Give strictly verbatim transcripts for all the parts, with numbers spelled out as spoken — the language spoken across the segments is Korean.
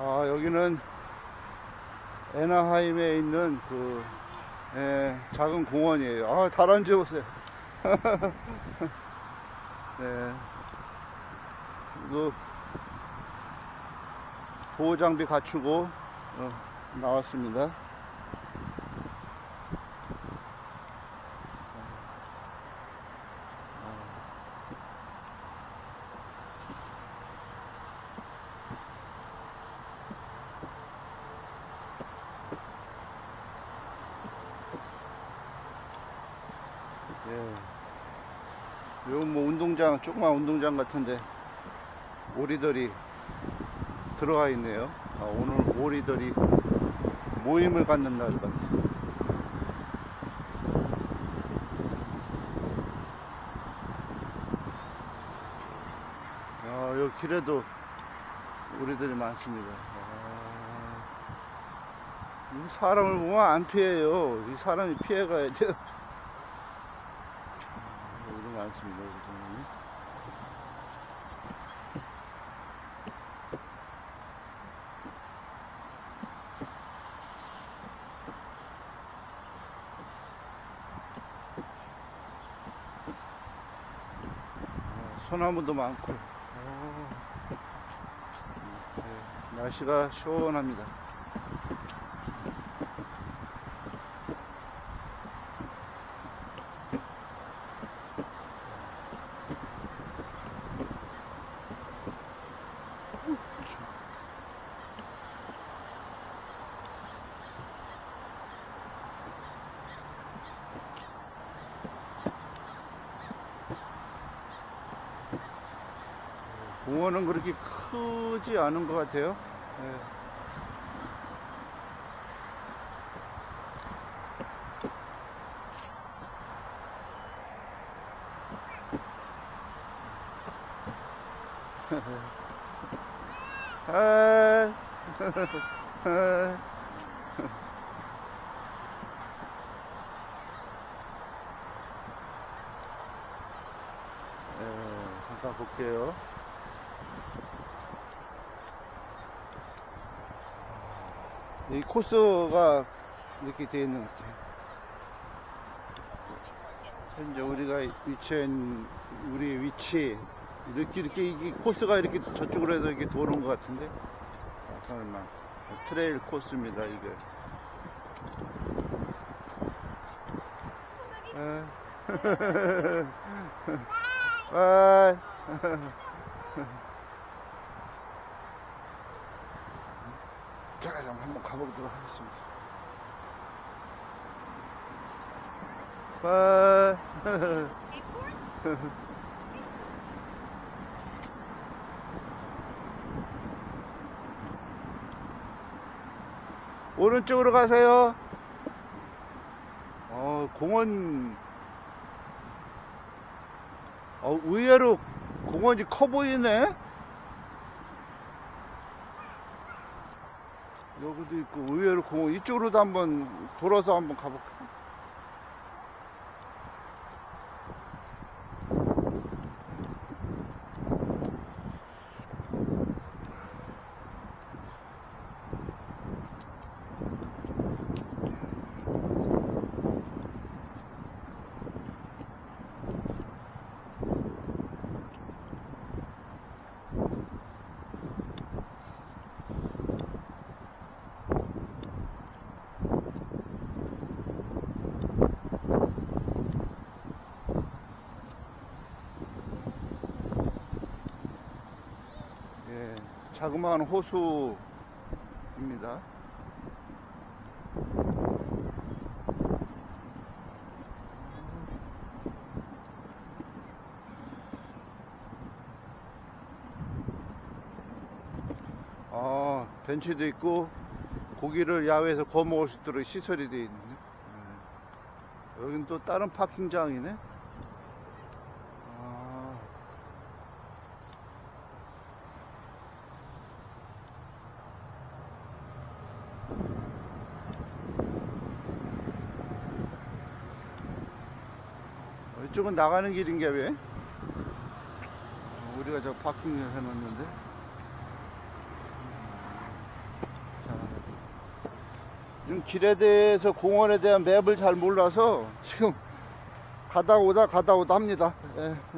아, 여기는 애나하임에 있는 그 예, 작은 공원이에요. 아, 다람쥐 보세요. 네. 이거 보호장비 갖추고 어, 나왔습니다. 예. 이건 뭐 운동장, 조그만 운동장 같은데 오리들이 들어가 있네요. 아, 오늘 오리들이 모임을 갖는 날 같아요. 아, 여기 길에도 오리들이 많습니다. 아, 이 사람을 보면 안 피해요. 이 사람이 피해가야 돼요. 오리 많습니다. 여기. 소나무도 많고. 네, 날씨가 시원합니다. 공원은 그렇게 크지 않은 것 같아요. 네. 아, 네, 잠깐 볼게요. 이 코스가 이렇게 되어 있는 것 같아요. 현재 우리가 위치한 우리 위치 이렇게 이렇게 이 코스가 이렇게 저쪽으로 해서 이렇게 도는 것 같은데, 잠깐만, 트레일 코스입니다 이게. 아. 자, 한번 가보도록 하겠습니다. 빠. 오른쪽으로 가세요. 어, 공원. 어, 의외로 공원이 커 보이네. 여기도 있고, 의외로 공원 이쪽으로도 한번 돌아서 한번 가볼까? 자그마한 호수입니다. 아, 벤치도 있고 고기를 야외에서 구워 먹을 수 있도록 시설이 되어 있네. 네. 여긴 또 다른 파킹장이네. 이쪽은 나가는 길인가 왜? 우리가 저 파킹을 해놨는데. 지금 길에 대해서 공원에 대한 맵을 잘 몰라서 지금 가다 오다 가다 오다 합니다. 예, 예.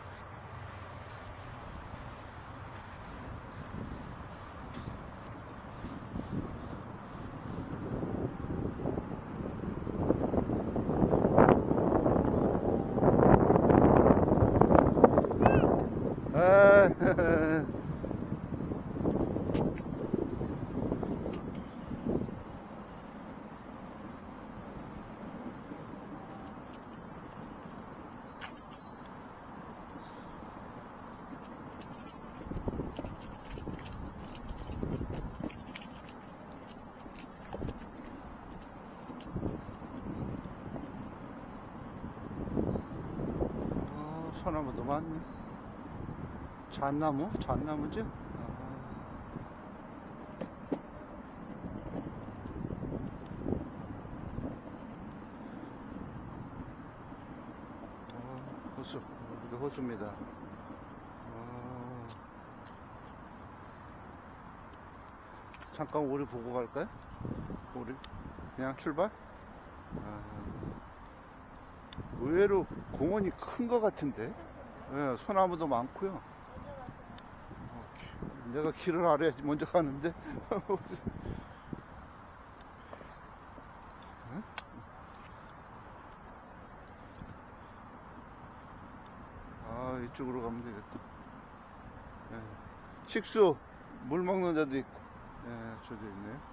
소나무도 많네. 잣나무? 잣나무죠? 아, 호수. 여기도 호수입니다. 아, 잠깐 우리 보고 갈까요? 우리 그냥 출발? 아, 의외로 공원이 큰 것 같은데. 예, 소나무도 많고요. 내가 길을 알아야지 먼저 가는데. 아, 이쪽으로 가면 되겠다. 예. 식수 물 먹는 데도 있고. 예, 저도 있네요.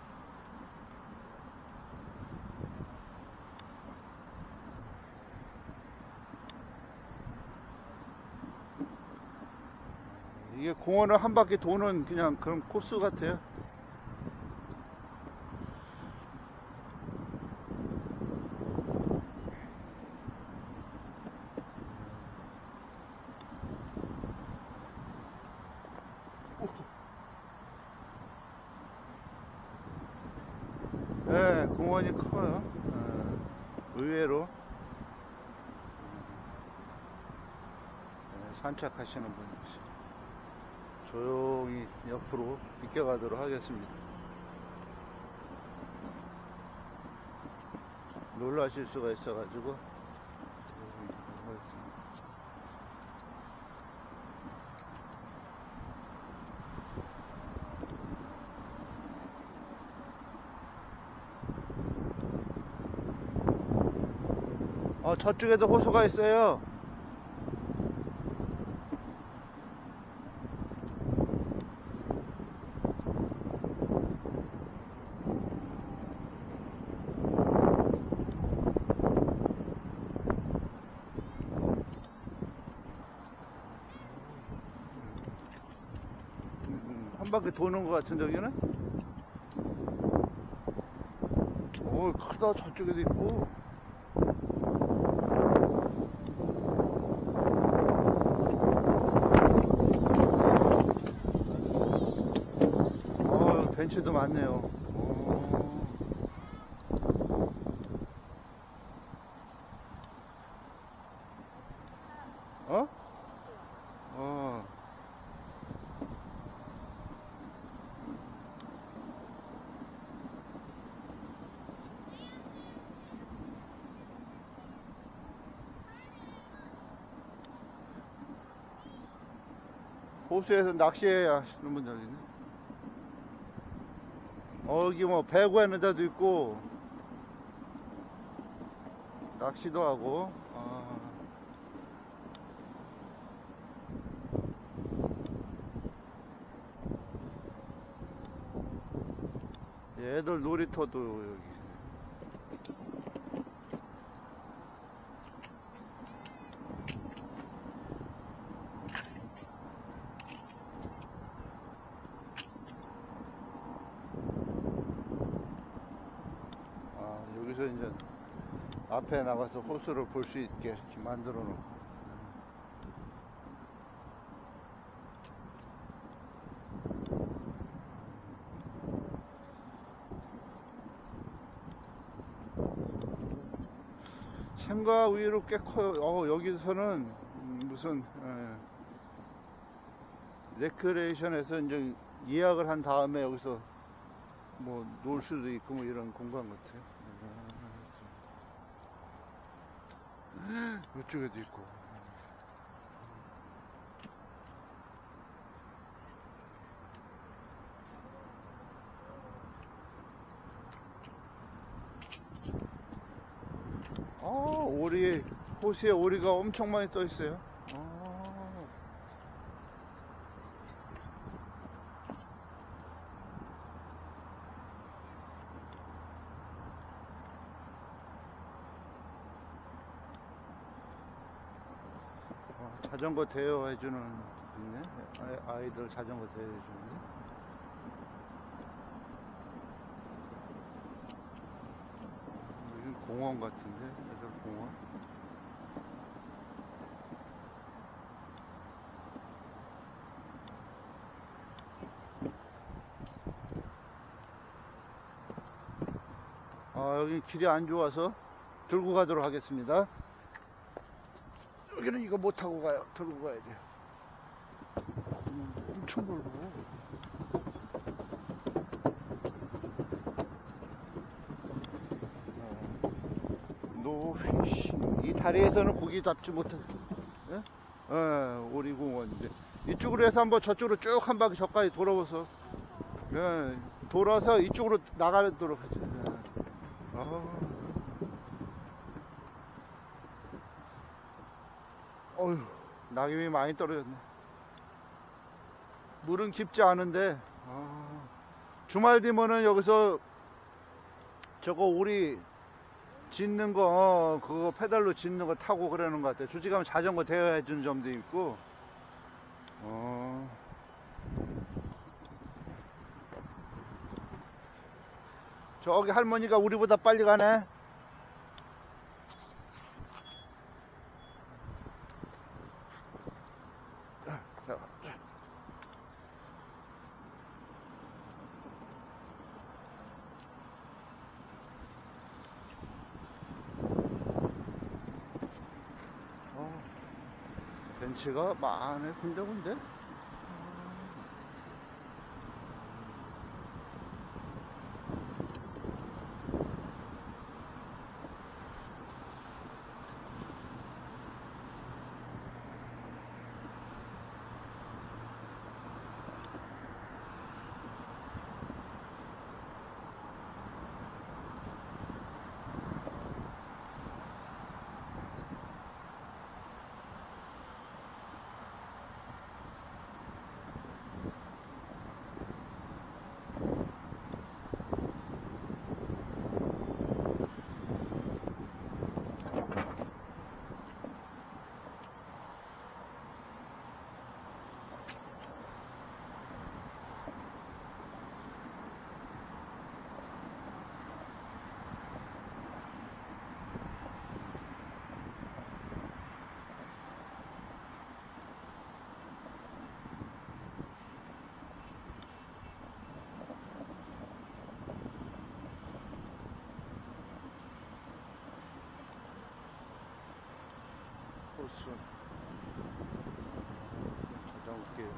이게 공원을 한 바퀴 도는 그냥 그런 코스 같아요. 네, 공원이 커요. 네, 의외로. 네, 산책하시는 분이 있어요. 조용히 옆으로 비켜가도록 하겠습니다. 놀라실 수가 있어가지고. 어, 저쪽에도 호수가 있어요. 한 바퀴 도는 것 같은 저기는? 오, 크다. 저쪽에도 있고. 어, 벤치도 많네요. 어? 어. 호수에서 낚시하시는 분들 있네. 어, 여기 뭐 배구 하는 데도 있고 낚시도 하고. 아. 애들 놀이터도 여기. 여기서 이제 앞에 나가서 호수를 볼 수 있게 이렇게 만들어 놓고. 생각 의외로 꽤 커요. 어, 여기서는 무슨 에, 레크레이션에서 이제 예약을 한 다음에 여기서 뭐 놀 수도 있고 뭐 이런 공간 같아요. 아, 이쪽에도 있고. 아, 오리, 호수에 오리가 엄청 많이 떠 있어요. 아. 자전거 대여해주는 있네. 아이들 자전거 대여해주는데. 여기 공원 같은데, 애들 공원. 아, 여기 길이 안 좋아서 들고 가도록 하겠습니다. 여기는 이거 못 타고 가요. 들고 가야 돼요. 음, 엄청 넓어. 노피싱. 이 다리에서는 고기 잡지 못해. 예? 예, 오리공원인데. 이쪽으로 해서 한번 저쪽으로 쭉 한 바퀴 저까지 돌아보서. 예, 돌아서 이쪽으로 나가도록 하죠. 예. 아. 어휴, 낙엽이 많이 떨어졌네. 물은 깊지 않은데, 아, 주말 되면은 여기서 저거 오리 짓는 거, 어, 그거 페달로 짓는 거 타고 그러는 것 같아요. 솔직히 하면 자전거 대여해주는 점도 있고, 어. 저기 할머니가 우리보다 빨리 가네. 어, 벤치가 많네, 군데군데. 호수. 저장 웃겨요.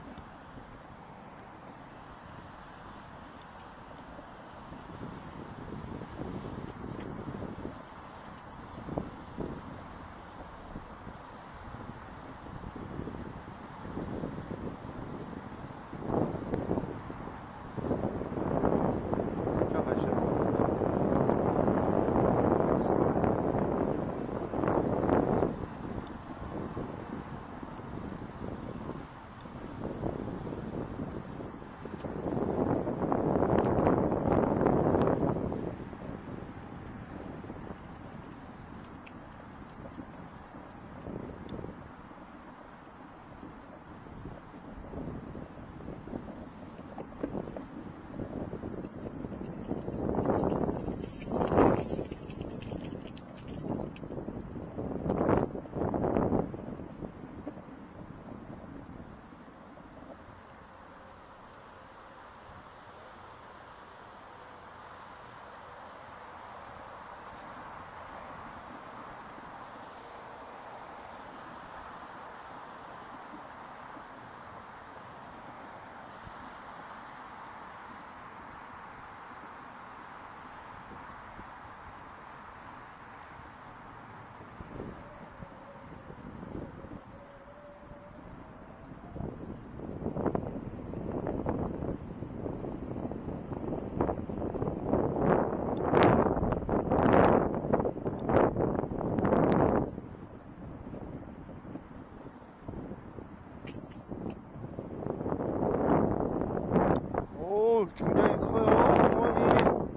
굉장히 커요, 공원이. 오.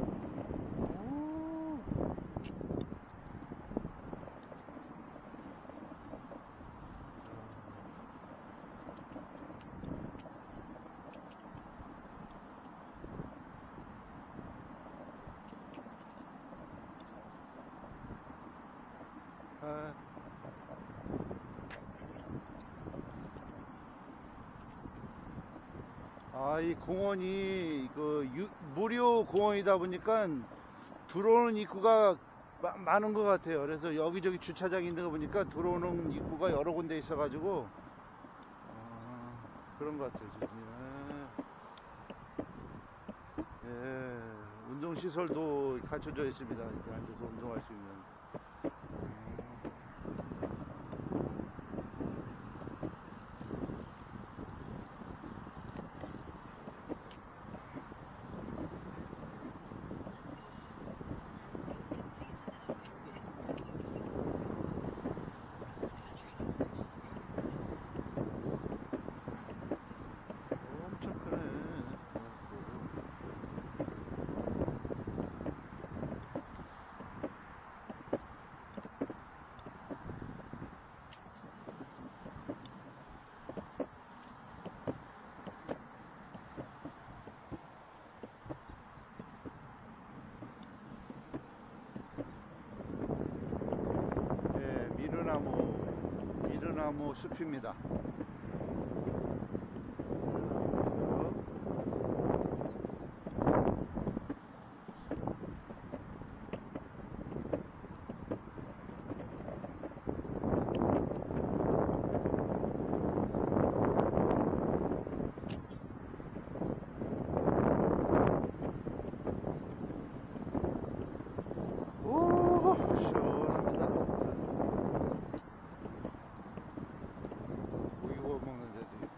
아. 아, 이 공원이 그 유, 무료 공원이다 보니까 들어오는 입구가 마, 많은 것 같아요. 그래서 여기저기 주차장이 있는 거 보니까 들어오는 입구가 여러 군데 있어 가지고 아, 그런 것 같아요 지금. 예. 예, 운동시설도 갖춰져 있습니다. 이렇게 앉아서 운동할 수 있는. 엄청 크네. 예, 미르나무, 미르나무 숲입니다. 오, 시원합니다. 고기 구워 먹는 데도 있고.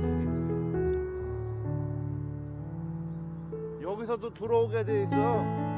여기서도 들어오게 돼 있어.